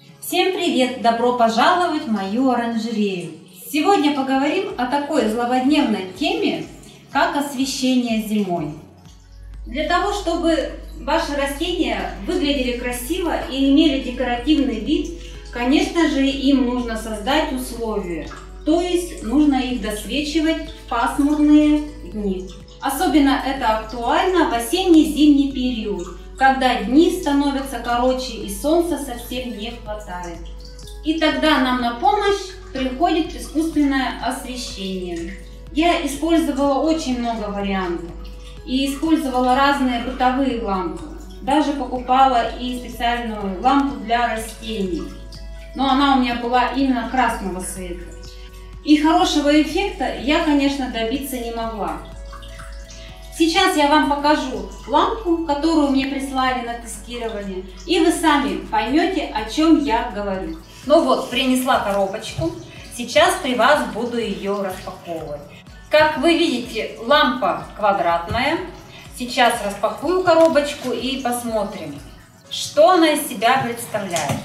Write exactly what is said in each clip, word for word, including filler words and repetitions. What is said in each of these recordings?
Всем привет! Добро пожаловать в мою оранжерею! Сегодня поговорим о такой злободневной теме, как освещение зимой. Для того, чтобы ваши растения выглядели красиво и имели декоративный вид, конечно же, им нужно создать условия, то есть нужно их досвечивать в пасмурные дни. Особенно это актуально в осенне-зимний период, когда дни становятся короче и солнца совсем не хватает. И тогда нам на помощь приходит искусственное освещение. Я использовала очень много вариантов и использовала разные бытовые лампы. Даже покупала и специальную лампу для растений. Но она у меня была именно красного цвета. И хорошего эффекта я, конечно, добиться не могла. Сейчас я вам покажу лампу, которую мне прислали на тестирование, и вы сами поймете, о чем я говорю. Ну вот, принесла коробочку, сейчас при вас буду ее распаковывать. Как вы видите, лампа квадратная. Сейчас распакую коробочку и посмотрим, что она из себя представляет.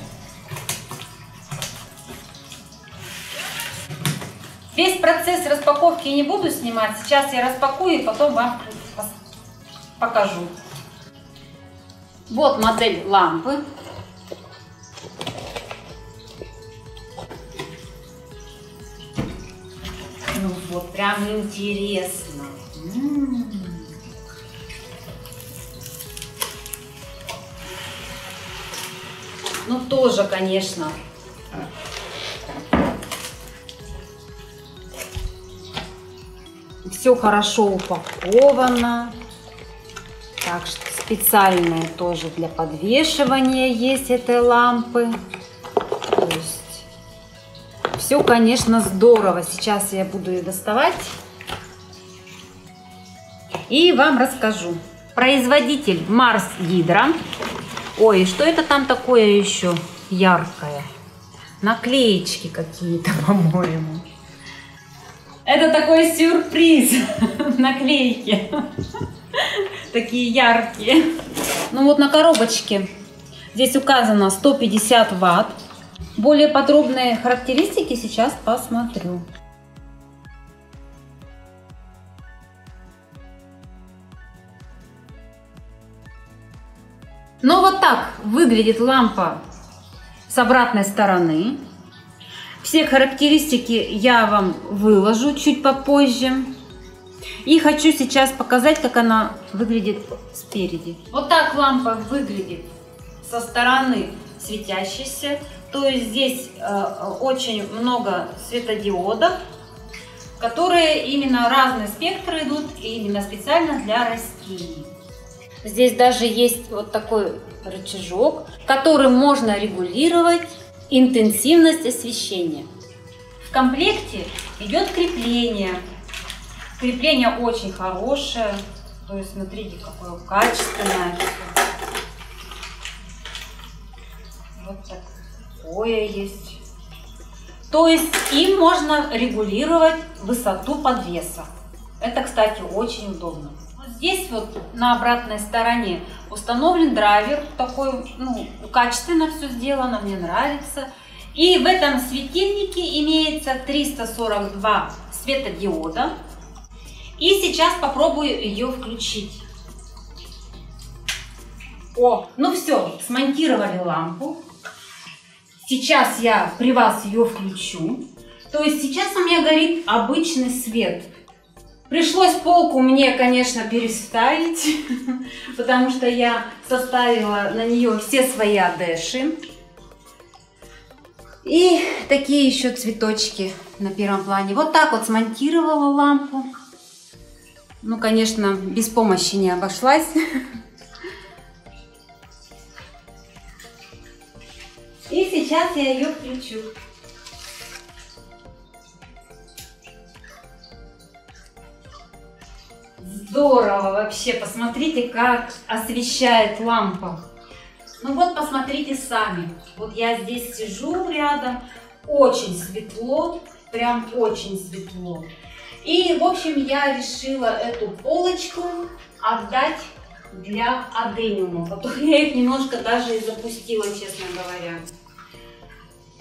Весь процесс распаковки не буду снимать, сейчас я распакую и потом вам покажу. Вот модель лампы. Ну вот, прям интересно. М-м-м. Ну тоже, конечно. Все хорошо упаковано. Так что специальное тоже для подвешивания есть этой лампы. То есть все, конечно, здорово. Сейчас я буду ее доставать и вам расскажу. Производитель Марс Гидро. Ой, что это там такое еще яркое? Наклеечки какие-то, по-моему. Это такой сюрприз. Наклейки. Такие яркие. Ну вот на коробочке здесь указано сто пятьдесят ватт. Более подробные характеристики сейчас посмотрю. Ну вот так выглядит лампа с обратной стороны. Все характеристики я вам выложу чуть попозже. И хочу сейчас показать, как она выглядит спереди. Вот так лампа выглядит со стороны светящейся. То есть здесь э, очень много светодиодов, которые именно разные спектры идут, и именно специально для растений. Здесь даже есть вот такой рычажок, которым можно регулировать интенсивность освещения. В комплекте идет крепление. Крепление очень хорошее. То есть смотрите, какое качественное. Вот такое есть. То есть им можно регулировать высоту подвеса. Это, кстати, очень удобно. Здесь вот на обратной стороне установлен драйвер, такой, ну, качественно все сделано, мне нравится. И в этом светильнике имеется триста сорок два светодиода. И сейчас попробую ее включить. О, ну все, смонтировали лампу. Сейчас я при вас ее включу. То есть сейчас у меня горит обычный свет. Пришлось полку мне, конечно, переставить, потому что я составила на нее все свои одежи. И такие еще цветочки на первом плане. Вот так вот смонтировала лампу. Ну, конечно, без помощи не обошлась. И сейчас я ее включу. Здорово вообще, посмотрите, как освещает лампа. Ну вот, посмотрите сами. Вот я здесь сижу рядом, очень светло, прям очень светло. И, в общем, я решила эту полочку отдать для адениума. Потом я их немножко даже и запустила, честно говоря.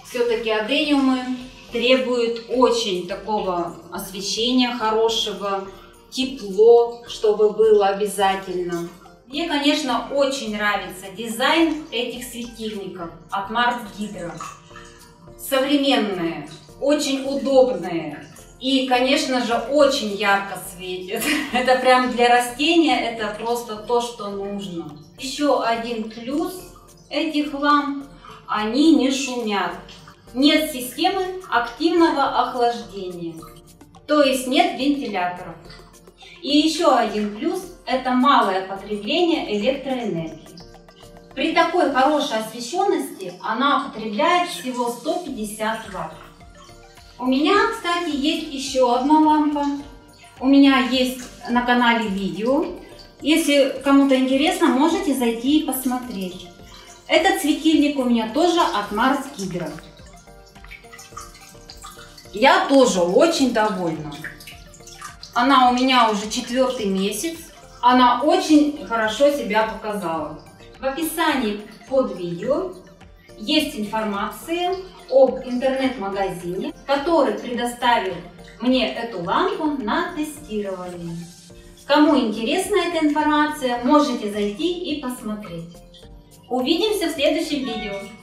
все-таки адениумы требуют очень такого освещения хорошего, тепло, чтобы было обязательно. Мне, конечно, очень нравится дизайн этих светильников от Mars Hydro. Современные, очень удобные и, конечно же, очень ярко светят. Это прям для растения, это просто то, что нужно. Еще один плюс этих ламп: они не шумят. Нет системы активного охлаждения, то есть нет вентиляторов. И еще один плюс – это малое потребление электроэнергии. При такой хорошей освещенности она потребляет всего сто пятьдесят ватт. У меня, кстати, есть еще одна лампа. У меня есть на канале видео. Если кому-то интересно, можете зайти и посмотреть. Этот светильник у меня тоже от Mars Hydro. Я тоже очень довольна. Она у меня уже четвертый месяц. Она очень хорошо себя показала. В описании под видео есть информация об интернет-магазине, который предоставил мне эту лампу на тестирование. Кому интересна эта информация, можете зайти и посмотреть. Увидимся в следующем видео.